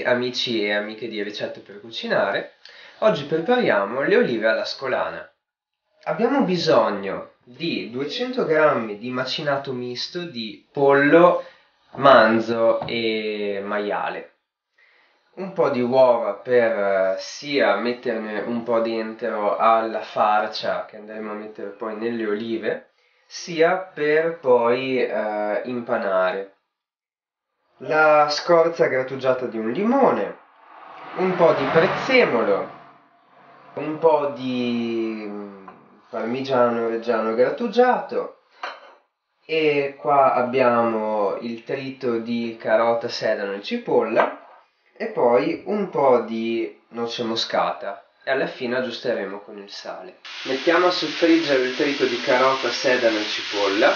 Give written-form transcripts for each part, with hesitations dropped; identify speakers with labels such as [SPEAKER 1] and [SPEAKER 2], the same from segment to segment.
[SPEAKER 1] amici e amiche di Ricette per Cucinare. Oggi prepariamo le olive alla scolana. Abbiamo bisogno di 200 g di macinato misto di pollo, manzo e maiale, un po' di uova per sia metterne un po' dentro alla farcia che andremo a mettere poi nelle olive, sia per poi impanare. La scorza grattugiata di un limone, un po' di prezzemolo, un po' di parmigiano reggiano grattugiato, e qua abbiamo il trito di carota, sedano e cipolla, e poi un po' di noce moscata, e alla fine aggiusteremo con il sale. Mettiamo a soffriggere il trito di carota, sedano e cipolla.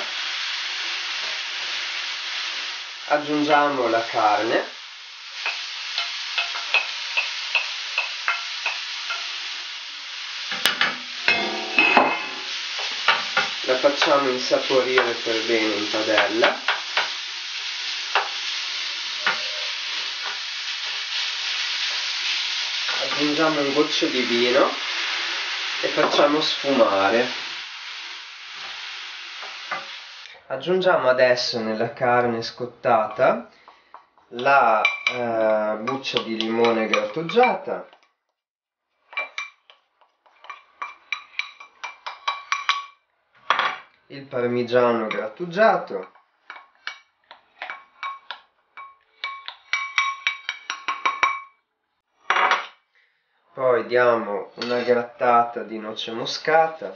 [SPEAKER 1] Aggiungiamo la carne, la facciamo insaporire per bene in padella, aggiungiamo un goccio di vino e facciamo sfumare. Aggiungiamo adesso nella carne scottata la buccia di limone grattugiata, il parmigiano grattugiato, poi diamo una grattata di noce moscata,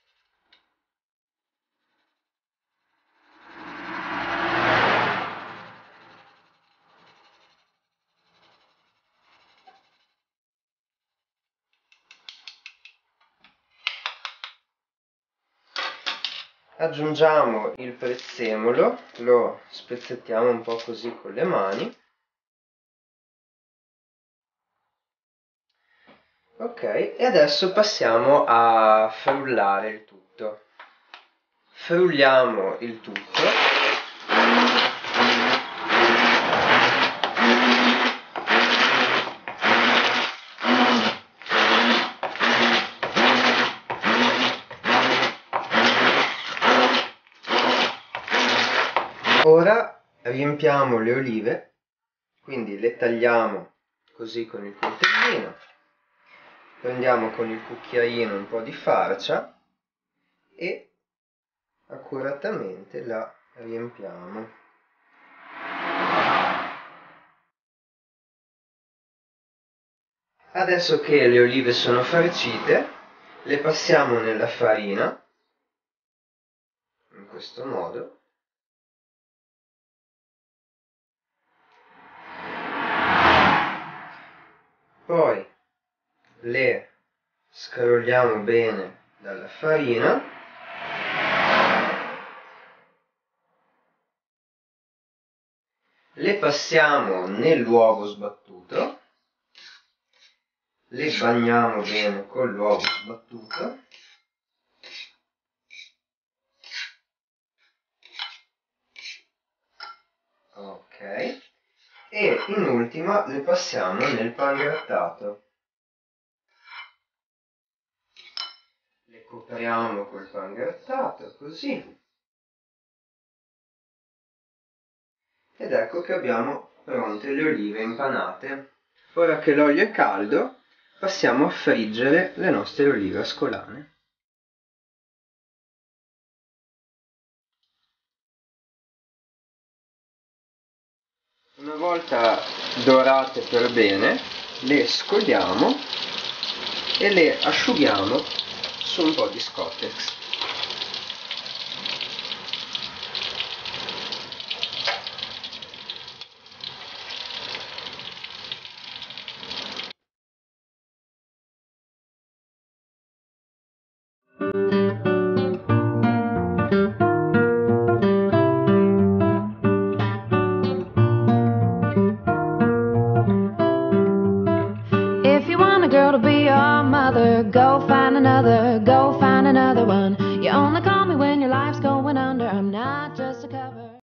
[SPEAKER 1] aggiungiamo il prezzemolo, lo spezzettiamo un po' così con le mani. Ok, e adesso passiamo a frullare il tutto. Frulliamo il tutto. Ora riempiamo le olive, quindi le tagliamo così con il coltellino, prendiamo con il cucchiaino un po' di farcia e accuratamente la riempiamo. Adesso che le olive sono farcite, le passiamo nella farina, in questo modo. Poi le scrolliamo bene dalla farina, le passiamo nell'uovo sbattuto, le bagniamo bene con l'uovo sbattuto, ok, e in ultima le passiamo nel pangrattato. Le copriamo col pangrattato, così. Ed ecco che abbiamo pronte le olive impanate. Ora che l'olio è caldo, passiamo a friggere le nostre olive ascolane. Una volta dorate per bene, le scogliamo e le asciughiamo su un po' di Scottex.
[SPEAKER 2] If you want a girl to be your mother, go find another one. You only call me when your life's going under. I'm not just a cover.